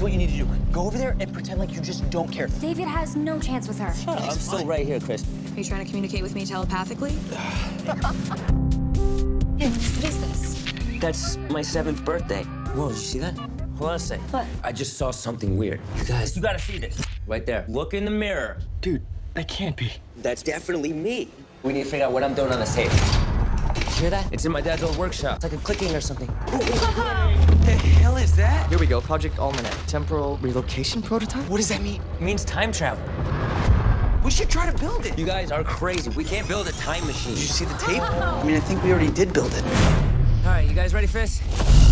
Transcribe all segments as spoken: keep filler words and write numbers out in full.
what you need to do. Go over there and pretend like you just don't care. David has no chance with her. Shut up, I'm still right here, Chris. Are you trying to communicate with me telepathically? Hey, what is this? That's my seventh birthday. Whoa, did you see that? Hold on a sec. What? I just saw something weird. You guys, you gotta see this. Right there. Look in the mirror. Dude, that can't be. That's definitely me. We need to figure out what I'm doing on the safe. You hear that? It's in my dad's old workshop. It's like a clicking or something. What the hell is that? Here we go, Project Almanac. Temporal relocation prototype? What does that mean? It means time travel. We should try to build it. You guys are crazy. We can't build a time machine. Did you see the tape? I mean, I think we already did build it. All right, you guys ready for this?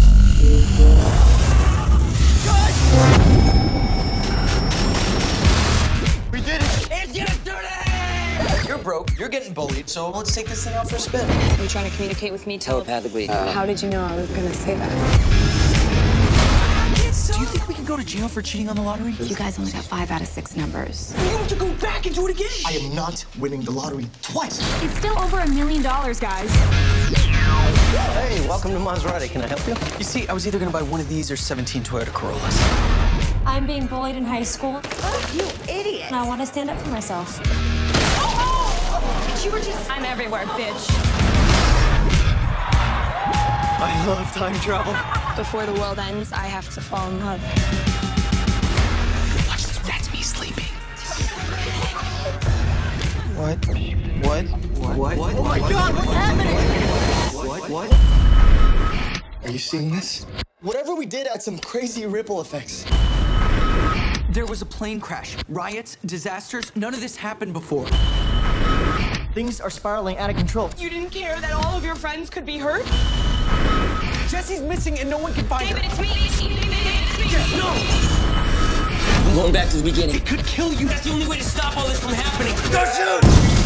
We did it! It's yesterday! You're broke, you're getting bullied, so let's take this thing out for a spin. Are you trying to communicate with me Telepathically. Uh, How did you know I was gonna say that? Do you think we can go to jail for cheating on the lottery? You guys only got five out of six numbers. You have to go back and do it again. I am not winning the lottery twice. It's still over a million dollars, guys. Hey, welcome to Maserati. Can I help you? You see, I was either gonna buy one of these or seventeen Toyota Corollas. I'm being bullied in high school. You idiot! And I want to stand up for myself. You were just... I'm everywhere, bitch. I love time travel. Before the world ends, I have to fall in love. Watch this. That's me sleeping. What? What? What? What? Oh my God! What's happening? What? What? Are you seeing this? Whatever we did had some crazy ripple effects. There was a plane crash, riots, disasters. None of this happened before. Things are spiraling out of control. You didn't care that all of your friends could be hurt? Jesse's missing and no one can find David, her. it's me! It's me! It's me! Yes, no! I'm going back to the beginning. It could kill you. That's the only way to stop all this from happening. Go shoot!